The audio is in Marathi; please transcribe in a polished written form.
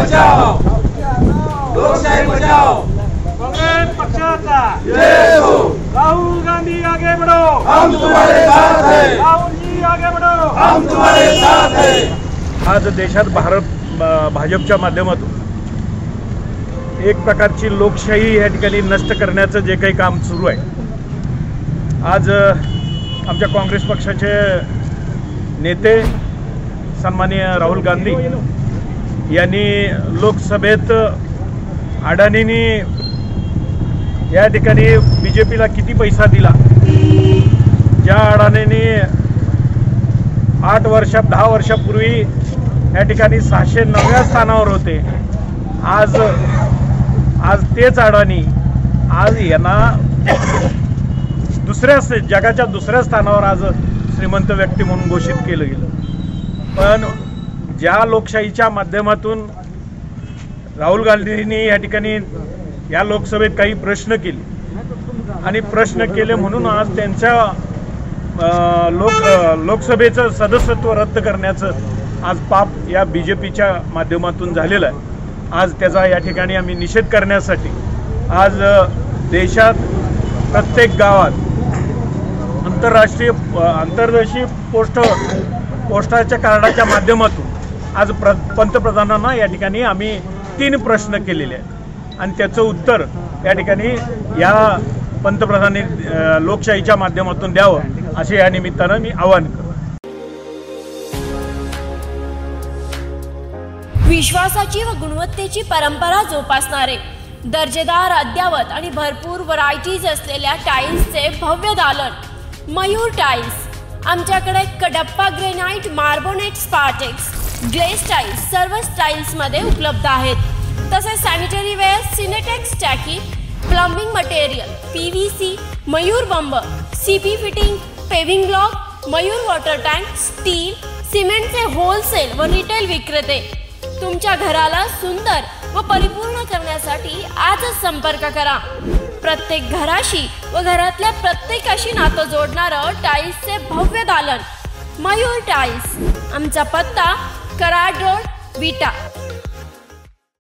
बचाओ, लोकशाही बचाओ। कांग्रेस पक्षाचा जय हो। राहुल गांधी आगे बढ़ो, हम तुम्हारे साथ हैं। राहुल जी आगे बढ़ो, हम तुम्हारे साथ हैं। आज देशात भाजपच्या माध्यमातून एक प्रकारची लोकशाही या ठिकाणी नष्ट करण्याचं जे काही काम सुरू आहे, आज आमच्या काँग्रेस पक्षाचे नेते सन्माननीय राहुल गांधी यांनी लोकसभेत अडाणींनी या ठिकाणी बीजेपीला किती पैसा दिला, ज्या अडाणींनी 10 वर्षापूर्वी या ठिकाणी 609व्या स्थानावर होते, आज तेच अडाणी आज यांना जगाच्या दुसऱ्या स्थानावर आज श्रीमंत व्यक्ती म्हणून घोषित केलं गेलं। पण ज्या लोकशाहीच्या माध्यमातून राहुल गांधींनी या ठिकाणी या लोकसभेत काही प्रश्न केले आणि प्रश्न केले म्हणून आज त्यांच्या लोकसभेचं सदस्यत्व रद्द करण्याचं आज पाप या बीजेपीच्या माध्यमातून झालेलं आहे। आज त्याचा या ठिकाणी आम्ही निषेध करण्यासाठी आज देशात प्रत्येक गावात आंतरराष्ट्रीय पोस्टाच्या कार्डाच्या माध्यमातून आज पंतप्रधानांना या ठिकाणी आम्ही 3 प्रश्न केलेले आहेत आणि त्याचं उत्तर या ठिकाणी या पंतप्रधानांनी लोकशाहीच्या माध्यमातून द्यावं असे या निमित्तानं मी आवाहन करतो। विश्वासाची व गुणवत्तेची परंपरा जोपासणारे दर्जेदार अद्यावत आणि भरपूर व्हरायटीज असलेल्या टाइल्सचे भव्य दालन मयूर टाइल्स। आमच्याकडे कडप्पा ग्रेनाइट, मार्बोनेट, स्पार्टेक्स, ग्लेस टाइल्स सर्व स्टाईल्समध्ये उपलब्ध आहेत। तसेच सॅनिटरी वेअर, सिनेटेक्स टाकी, प्लंबिंग मटेरियल, PVC, मयूर बंब, CP fitting, paving block, Mayur water tank, steel, सिमेंटचे होलसेल व रिटेल विक्रेते। तुमच्या घराला सुंदर व परिपूर्ण करण्यासाठी आजच संपर्क करा। प्रत्येक घराशी व घरातल्या प्रत्येकाशी नातं जोडणारं टाइल्सचे भव्य दालन मयूर टाइल्स। आमचा पत्ता कराड रोड, विटा।